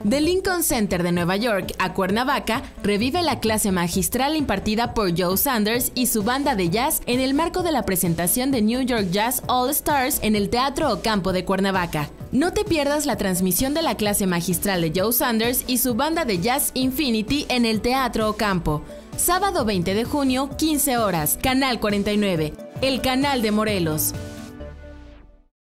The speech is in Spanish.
The Lincoln Center de Nueva York a Cuernavaca revive la clase magistral impartida por Joe Sanders y su banda de jazz en el marco de la presentación de New York Jazz All Stars en el Teatro Ocampo de Cuernavaca. No te pierdas la transmisión de la clase magistral de Joe Sanders y su banda de jazz Infinity en el Teatro Ocampo. Sábado 20 de junio, 15 horas, Canal 49, el canal de Morelos.